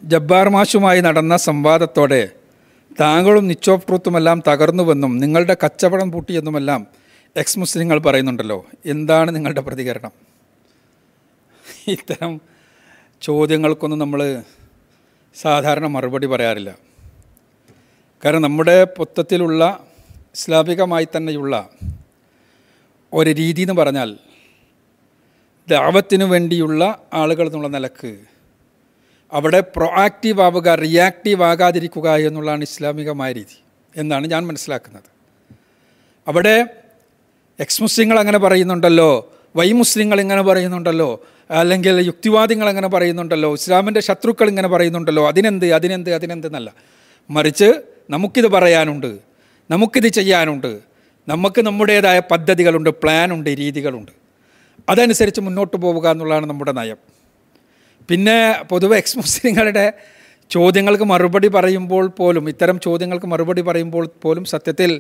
ജബ്ബാർ മാഷുമായി നടന്ന സംവാദത്തോടെ താങ്കളും Niche of ട്രൂത്തുമെല്ലാം തകർന്നുവെന്നും നിങ്ങളുടെ കച്ചവടം പൂട്ടിയെന്നുമെല്ലാം എക്സ് മുസ്ലിങ്ങൾ പറയുന്നുണ്ടല്ലോ. എന്താണ് നിങ്ങളുടെ പ്രതികരണം? ഇത്തരം ചോദ്യങ്ങൾക്കൊന്നും നമ്മൾ സാധാരണ മറുപടി പറയാറില്ല. കാരണം നമ്മുടെ പൊത്തത്തിലുള്ള ഇസ്ലാമികമായി തന്നെയുള്ള ഒരു രീതി എന്ന് പറഞ്ഞാൽ ദഅവത്തിനു വേണ്ടിയുള്ള ആളുകൾ എന്നുള്ള നിലക്ക് അവിടെ പ്രൊആക്റ്റീവ് ആവുക, റിയാക്റ്റീവ് ആകാതിരിക്കുക എന്നുള്ളതാണ് ഇസ്ലാമികമായ രീതി എന്നാണ് ഞാൻ മനസ്സിലാക്കുന്നത്. അവിടെ എക്സ് മുസ്ലിങ്ങൾ അങ്ങനെ പറയുന്നുണ്ടല്ലോ, വൈ മുസ്ലിങ്ങൾ ഇങ്ങനെ പറയുന്നുണ്ടല്ലോ, അല്ലെങ്കിൽ യുക്തിവാദികൾ അങ്ങനെ പറയുന്നുണ്ടല്ലോ, ഇസ്ലാമിൻ്റെ ശത്രുക്കൾ ഇങ്ങനെ പറയുന്നുണ്ടല്ലോ, അതിനെന്ത് എന്നല്ല. മറിച്ച് നമുക്കിത് പറയാനുണ്ട്, നമുക്കിത് ചെയ്യാനുണ്ട്, നമുക്ക് നമ്മുടേതായ പദ്ധതികളുണ്ട്, പ്ലാനുണ്ട്, രീതികളുണ്ട്. അതനുസരിച്ച് മുന്നോട്ട് പോവുക എന്നുള്ളതാണ് നമ്മുടെ നയം. പിന്നെ പൊതുവെ എക്സ് മുസ്ലിങ്ങളുടെ ചോദ്യങ്ങൾക്ക് മറുപടി പറയുമ്പോൾ പോലും, ഇത്തരം ചോദ്യങ്ങൾക്ക് മറുപടി പറയുമ്പോൾ പോലും സത്യത്തിൽ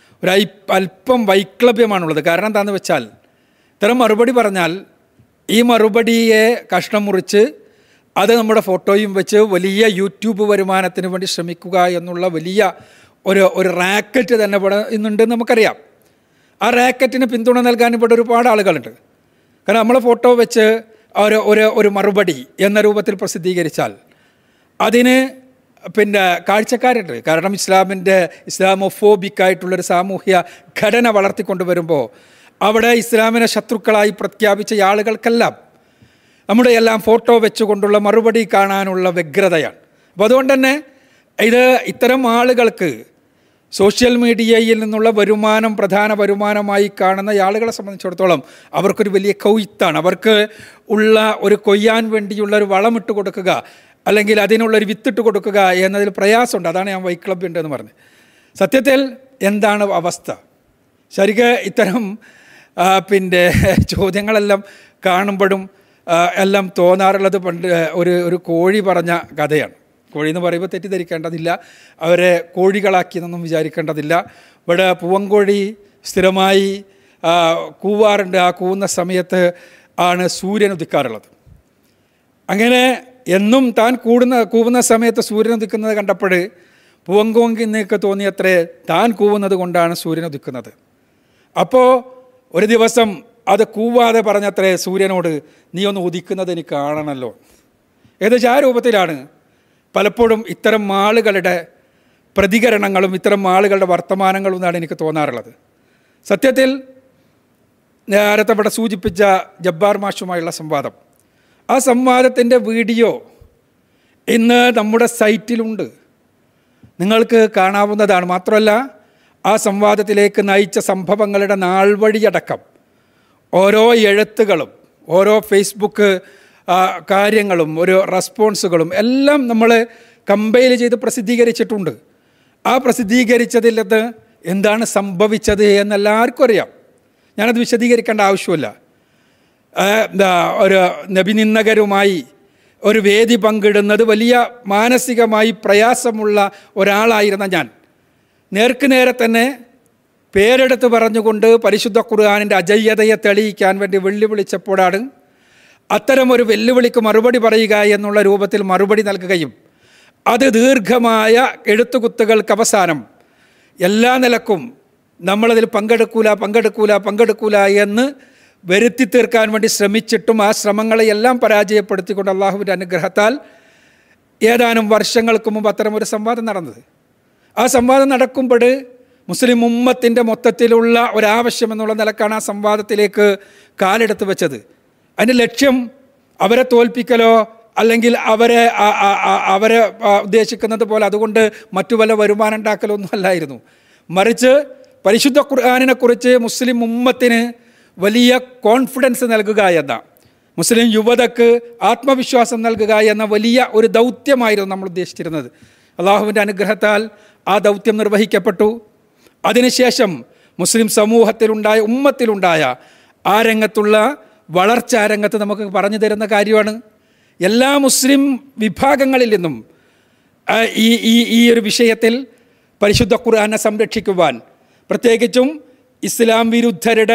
അല്പം വൈക്ലഭ്യമാണുള്ളത്. കാരണം എന്താണെന്ന് വെച്ചാൽ, ഇത്തരം മറുപടി പറഞ്ഞാൽ ഈ മറുപടിയെ കഷ്ണം മുറിച്ച് അത് നമ്മുടെ ഫോട്ടോയും വെച്ച് വലിയ യൂട്യൂബ് വരുമാനത്തിന് വേണ്ടി ശ്രമിക്കുക എന്നുള്ള വലിയ ഒരു റാക്കറ്റ് തന്നെ ഇവിടെ ഇന്നുണ്ടെന്ന് നമുക്കറിയാം. ആ റാക്കറ്റിന് പിന്തുണ നൽകാൻ ഇവിടെ ഒരുപാട് ആളുകളുണ്ട്. കാരണം നമ്മളെ ഫോട്ടോ വെച്ച് ഒരു മറുപടി എന്ന രൂപത്തിൽ പ്രസിദ്ധീകരിച്ചാൽ അതിന് പിന്നെ കാഴ്ചക്കാരുണ്ട്. കാരണം ഇസ്ലാമോഫോബിക്കായിട്ടുള്ളൊരു സാമൂഹ്യ ഘടന വളർത്തിക്കൊണ്ടുവരുമ്പോൾ അവിടെ ഇസ്ലാമിനെ ശത്രുക്കളായി പ്രഖ്യാപിച്ച ആളുകൾക്കെല്ലാം നമ്മുടെ എല്ലാം ഫോട്ടോ വെച്ചുകൊണ്ടുള്ള മറുപടി കാണാനുള്ള വ്യഗ്രതയാണ്. അപ്പോൾ അതുകൊണ്ട് തന്നെ ഇത്തരം ആളുകൾക്ക് സോഷ്യൽ മീഡിയയിൽ നിന്നുള്ള വരുമാനം പ്രധാന വരുമാനമായി കാണുന്ന ആളുകളെ സംബന്ധിച്ചിടത്തോളം അവർക്കൊരു വലിയ കൊയ്ത്താണ്. അവർക്ക് ഉള്ള ഒരു കൊയ്യാൻ വേണ്ടിയുള്ള ഒരു വളമിട്ട് കൊടുക്കുക, അല്ലെങ്കിൽ അതിനുള്ളൊരു വിത്തിട്ട് കൊടുക്കുക എന്നതിൽ പ്രയാസമുണ്ട്. അതാണ് ഞാൻ വൈക്ലഭ്യമുണ്ടെന്ന് പറഞ്ഞത്. സത്യത്തിൽ എന്താണ് അവസ്ഥ? ശരിക്കും ഇത്തരം പിന്നെ ചോദ്യങ്ങളെല്ലാം കാണുമ്പോഴും എല്ലാം തോന്നാറുള്ളത് പണ്ട് ഒരു കോഴി പറഞ്ഞ കഥയാണ്. കോഴി എന്ന് പറയുമ്പോൾ തെറ്റിദ്ധരിക്കേണ്ടതില്ല, അവരെ കോഴികളാക്കിയെന്നൊന്നും വിചാരിക്കേണ്ടതില്ല. ഇവിടെ പൂവൻകോഴി സ്ഥിരമായി കൂവാറുണ്ട്. ആ കൂവുന്ന സമയത്ത് ആണ് സൂര്യൻ ഉദിക്കാറുള്ളത്. അങ്ങനെ എന്നും താൻ കൂവുന്ന സമയത്ത് സൂര്യൻ ഉദിക്കുന്നത് കണ്ടപ്പോൾ പൂവൻകോഴിക്ക് തോന്നിയത്രേ താൻ കൂവുന്നത് കൊണ്ടാണ് സൂര്യൻ ഉദിക്കുന്നത്. അപ്പോൾ ഒരു ദിവസം അത് കൂവാതെ പറഞ്ഞത്രേ സൂര്യനോട്, നീ ഒന്ന് ഉദിക്കുന്നത് എനിക്ക് കാണണമല്ലോ. ഏകദേശം ആ രൂപത്തിലാണ് പലപ്പോഴും ഇത്തരം ആളുകളുടെ പ്രതികരണങ്ങളും ഇത്തരം ആളുകളുടെ വർത്തമാനങ്ങളും എന്നാണ് എനിക്ക് തോന്നാറുള്ളത്. സത്യത്തിൽ നേരത്തെ ഇവിടെ സൂചിപ്പിച്ച ജബ്ബാർ മാഷുമായുള്ള സംവാദം, ആ സംവാദത്തിൻ്റെ വീഡിയോ ഇന്ന് നമ്മുടെ സൈറ്റിലുണ്ട്, നിങ്ങൾക്ക് കാണാവുന്നതാണ്. മാത്രമല്ല ആ സംവാദത്തിലേക്ക് നയിച്ച സംഭവങ്ങളുടെ നാൾവഴിയടക്കം ഓരോ എഴുത്തുകളും ഓരോ ഫേസ്ബുക്ക് കാര്യങ്ങളും ഒരു റെസ്പോൺസുകളും എല്ലാം നമ്മൾ കമ്പൈൽ ചെയ്ത് പ്രസിദ്ധീകരിച്ചിട്ടുണ്ട്. ആ പ്രസിദ്ധീകരിച്ചതിൽ എന്താണ് സംഭവിച്ചത് എന്നെല്ലാവർക്കും അറിയാം. ഞാനത് വിശദീകരിക്കേണ്ട ആവശ്യമില്ല. ഒരു നബിനിന്ദകരുമായി ഒരു വേദി പങ്കിടുന്നത് വലിയ മാനസികമായി പ്രയാസമുള്ള ഒരാളായിരുന്ന ഞാൻ നേർക്ക് നേരെ തന്നെ പേരെടുത്ത് പറഞ്ഞുകൊണ്ട് പരിശുദ്ധ ഖുർആനിൻ്റെ അജയ്യതയെ തെളിയിക്കാൻ വേണ്ടി വെല്ലുവിളിച്ചപ്പോഴാണ് അത്തരമൊരു വെല്ലുവിളിക്ക് മറുപടി പറയുക എന്നുള്ള രൂപത്തിൽ മറുപടി നൽകുകയും അത് ദീർഘമായ എഴുത്തുകുത്തുകൾക്ക് അവസാനം എല്ലാ നിലക്കും നമ്മളതിൽ പങ്കെടുക്കൂല എന്ന് വരുത്തി തീർക്കാൻ വേണ്ടി ശ്രമിച്ചിട്ടും ആ ശ്രമങ്ങളെയെല്ലാം പരാജയപ്പെടുത്തിക്കൊണ്ട് അള്ളാഹുവിൻ്റെ അനുഗ്രഹത്താൽ ഏതാനും വർഷങ്ങൾക്ക് മുമ്പ് അത്തരമൊരു സംവാദം നടന്നത്. ആ സംവാദം നടക്കുമ്പോൾ മുസ്ലിം ഉമ്മത്തിൻ്റെ മൊത്തത്തിലുള്ള ഒരാവശ്യം എന്നുള്ള നിലക്കാണ് ആ സംവാദത്തിലേക്ക് കാലെടുത്ത് വെച്ചത്. അതിൻ്റെ ലക്ഷ്യം അവരെ തോൽപ്പിക്കലോ അല്ലെങ്കിൽ അവരെ ഉദ്ദേശിക്കുന്നത് പോലെ അതുകൊണ്ട് മറ്റു വല്ല വരുമാനം ഉണ്ടാക്കലോ ഒന്നും അല്ലായിരുന്നു. മറിച്ച് പരിശുദ്ധ ഖുർആനിനെക്കുറിച്ച് മുസ്ലിം ഉമ്മത്തിന് വലിയ കോൺഫിഡൻസ് നൽകുക എന്ന, മുസ്ലിം യുവതക്ക് ആത്മവിശ്വാസം നൽകുക എന്ന വലിയ ഒരു ദൗത്യമായിരുന്നു നമ്മൾ ഉദ്ദേശിച്ചിരുന്നത്. അള്ളാഹുവിൻ്റെ അനുഗ്രഹത്താൽ ആ ദൗത്യം നിർവഹിക്കപ്പെട്ടു. അതിനുശേഷം മുസ്ലിം ഉമ്മത്തിലുണ്ടായ ആ രംഗത്തുള്ള വളർച്ച ആ രംഗത്ത് നമുക്ക് പറഞ്ഞു തരുന്ന കാര്യമാണ്. എല്ലാ മുസ്ലിം വിഭാഗങ്ങളിൽ നിന്നും ഈ ഒരു വിഷയത്തിൽ പരിശുദ്ധ ഖുർആനെ സംരക്ഷിക്കുവാൻ, പ്രത്യേകിച്ചും ഇസ്ലാം വിരുദ്ധരുടെ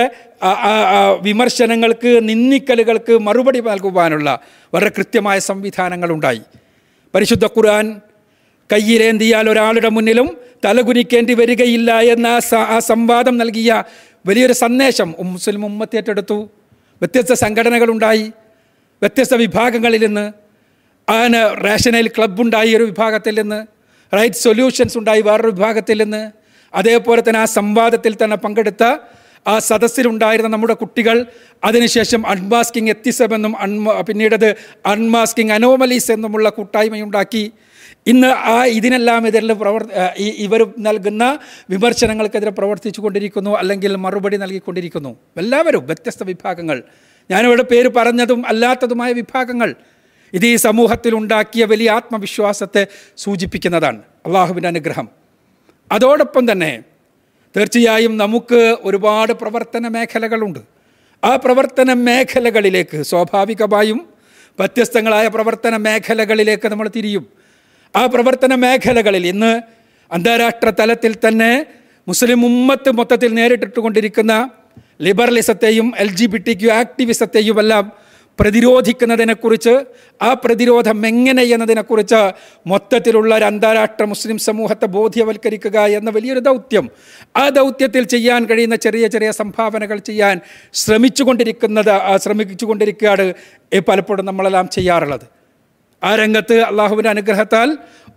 വിമർശനങ്ങൾക്ക് നിന്ദിക്കലുകൾക്ക് മറുപടി നൽകുവാനുള്ള വളരെ കൃത്യമായ സംവിധാനങ്ങളുണ്ടായി. പരിശുദ്ധ ഖുർആൻ കയ്യിലേന്തിയാൽ ഒരാളുടെ മുന്നിലും തലകുനിക്കേണ്ടി വരികയില്ല എന്ന ആ സംവാദം നൽകിയ വലിയൊരു സന്ദേശം മുസ്ലിം ഉമ്മത്ത് ഏറ്റെടുത്തു. വ്യത്യസ്ത സംഘടനകളുണ്ടായി, വ്യത്യസ്ത വിഭാഗങ്ങളിൽ നിന്ന്. അതിന് റേഷനൽ ക്ലബ്ബുണ്ടായി ഒരു വിഭാഗത്തിൽ നിന്ന്, റൈറ്റ് സൊല്യൂഷൻസ് ഉണ്ടായി വേറൊരു വിഭാഗത്തിൽ നിന്ന്. അതേപോലെ തന്നെ ആ സംവാദത്തിൽ തന്നെ പങ്കെടുത്ത ആ സദസ്സിലുണ്ടായിരുന്ന നമ്മുടെ കുട്ടികൾ അതിനുശേഷം അൺമാസ്കിംഗ് എത്തിസം എന്നും പിന്നീടത് അൺമാസ്കിംഗ് അനോമലീസ് എന്നുമുള്ള കൂട്ടായ്മയുണ്ടാക്കി. ഇന്ന് ഇതിനെല്ലാം എതിരെ ഇവർ നൽകുന്ന വിമർശനങ്ങൾക്കെതിരെ പ്രവർത്തിച്ചു കൊണ്ടിരിക്കുന്നു, അല്ലെങ്കിൽ മറുപടി നൽകിക്കൊണ്ടിരിക്കുന്നു. എല്ലാവരും വ്യത്യസ്ത വിഭാഗങ്ങൾ, ഞാനിവിടെ പേര് പറഞ്ഞതും അല്ലാത്തതുമായ വിഭാഗങ്ങൾ. ഇത് ഈ സമൂഹത്തിലുണ്ടാക്കിയ വലിയ ആത്മവിശ്വാസത്തെ സൂചിപ്പിക്കുന്നതാണ്, അള്ളാഹുവിൻ്റെ അനുഗ്രഹം. അതോടൊപ്പം തന്നെ തീർച്ചയായും നമുക്ക് ഒരുപാട് പ്രവർത്തന മേഖലകളുണ്ട്. ആ പ്രവർത്തന മേഖലകളിലേക്ക് സ്വാഭാവികമായും വ്യത്യസ്തങ്ങളായ പ്രവർത്തന മേഖലകളിലേക്ക് നമ്മൾ തിരിയും. ആ പ്രവർത്തന മേഖലകളിൽ ഇന്ന് അന്താരാഷ്ട്ര തലത്തിൽ തന്നെ മുസ്ലിം ഉമ്മത്ത് മൊത്തത്തിൽ നേരിട്ടിട്ടുകൊണ്ടിരിക്കുന്ന ലിബറലിസത്തെയും LGBTQ ആക്ടിവിസത്തെയുമെല്ലാം പ്രതിരോധിക്കുന്നതിനെക്കുറിച്ച്, ആ പ്രതിരോധം എങ്ങനെ എന്നതിനെക്കുറിച്ച് മൊത്തത്തിലുള്ള ഒരു അന്താരാഷ്ട്ര മുസ്ലിം സമൂഹത്തെ ബോധ്യവൽക്കരിക്കുക എന്ന വലിയൊരു ദൗത്യം, ആ ദൗത്യത്തിൽ ചെയ്യാൻ കഴിയുന്ന ചെറിയ ചെറിയ സംഭാവനകൾ ചെയ്യാൻ ശ്രമിച്ചുകൊണ്ടിരിക്കുകയാണ് പലപ്പോഴും നമ്മളെല്ലാം ചെയ്യാറുള്ളത്. ആ രംഗത്ത് അള്ളാഹുവിൻ്റെ അനുഗ്രഹത്താൽ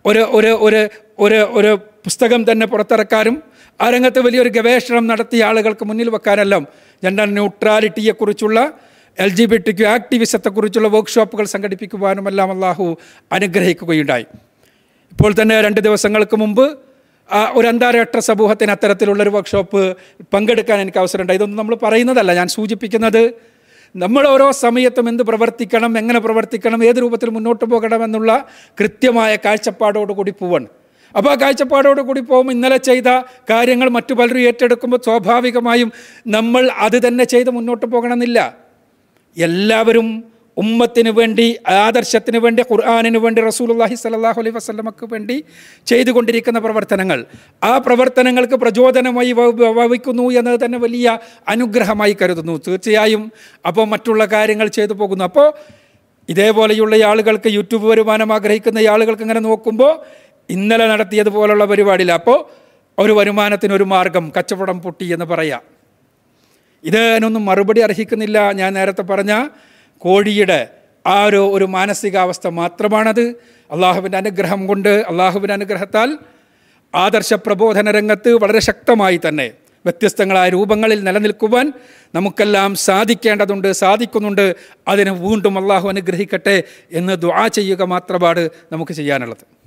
ഒരു പുസ്തകം തന്നെ പുറത്തിറക്കാനും ആ രംഗത്ത് വലിയൊരു ഗവേഷണം നടത്തിയ ആളുകൾക്ക് മുന്നിൽ വെക്കാനെല്ലാം ജെൻഡർ ന്യൂട്രാലിറ്റിയെക്കുറിച്ചുള്ള LGBTQ ആക്ടിവിസത്തെക്കുറിച്ചുള്ള വർക്ക്ഷോപ്പുകൾ സംഘടിപ്പിക്കുവാനുമെല്ലാം അള്ളാഹു അനുഗ്രഹിക്കുകയുണ്ടായി. ഇപ്പോൾ തന്നെ 2 ദിവസങ്ങൾക്ക് മുമ്പ് ഒരു അന്താരാഷ്ട്ര സമൂഹത്തിന് അത്തരത്തിലുള്ളൊരു വർക്ക്ഷോപ്പ് പങ്കെടുക്കാൻ എനിക്ക് അവസരമുണ്ടായി. ഇതൊന്നും നമ്മൾ പറയുന്നതല്ല, ഞാൻ സൂചിപ്പിക്കുന്നത് നമ്മൾ ഓരോ സമയത്തും എന്ത് പ്രവർത്തിക്കണം, എങ്ങനെ പ്രവർത്തിക്കണം, ഏത് രൂപത്തിൽ മുന്നോട്ട് പോകണമെന്നുള്ള കൃത്യമായ കാഴ്ചപ്പാടോടുകൂടി പോവാണ്. അപ്പോൾ ആ കാഴ്ചപ്പാടോടുകൂടി പോകുമ്പോൾ ഇന്നലെ ചെയ്ത കാര്യങ്ങൾ മറ്റു പലരും ഏറ്റെടുക്കുമ്പോൾ സ്വാഭാവികമായും നമ്മൾ അത് തന്നെ ചെയ്ത് മുന്നോട്ട് പോകണമെന്നില്ല. എല്ലാവരും ഉമ്മത്തിന് വേണ്ടി, ആദർശത്തിന് വേണ്ടി, ഖുർആനിന് വേണ്ടി, റസൂലുള്ളാഹി സ്വല്ലല്ലാഹു അലൈഹി വസല്ലമക്ക് വേണ്ടി ചെയ്തുകൊണ്ടിരിക്കുന്ന പ്രവർത്തനങ്ങൾ, ആ പ്രവർത്തനങ്ങൾക്ക് പ്രചോദനമായി ഭവിക്കുന്നു എന്നത് തന്നെ വലിയ അനുഗ്രഹമായി കരുതുന്നു തീർച്ചയായും. അപ്പോൾ മറ്റുള്ള കാര്യങ്ങൾ ചെയ്തു പോകുന്നു. അപ്പോൾ ഇതേപോലെയുള്ള ആളുകൾക്ക്, യൂട്യൂബ് വരുമാനം ആഗ്രഹിക്കുന്ന ആളുകൾക്ക് ഇങ്ങനെ നോക്കുമ്പോൾ ഇന്നലെ നടത്തിയതുപോലുള്ള പരിപാടിയില്ല. അപ്പോൾ ഒരു വരുമാനത്തിനൊരു മാർഗം കച്ചവടം പൊട്ടി എന്ന് പറയാം. ഇതിനൊന്നും മറുപടി അർഹിക്കുന്നില്ല. ഞാൻ നേരത്തെ പറഞ്ഞ കോഴിയുടെ ആ ഒരു മാനസികാവസ്ഥ മാത്രമാണത്. അള്ളാഹുവിൻ്റെ അനുഗ്രഹം കൊണ്ട്, അള്ളാഹുവിൻ്റെ അനുഗ്രഹത്താൽ ആദർശ പ്രബോധന രംഗത്ത് വളരെ ശക്തമായി തന്നെ വ്യത്യസ്തങ്ങളായ രൂപങ്ങളിൽ നിലനിൽക്കുവാൻ നമുക്കെല്ലാം സാധിക്കുന്നുണ്ട്. അതിന് വീണ്ടും അള്ളാഹു അനുഗ്രഹിക്കട്ടെ എന്ന് ദുആ ചെയ്യുക മാത്രമാണ് നമുക്ക് ചെയ്യാനുള്ളത്.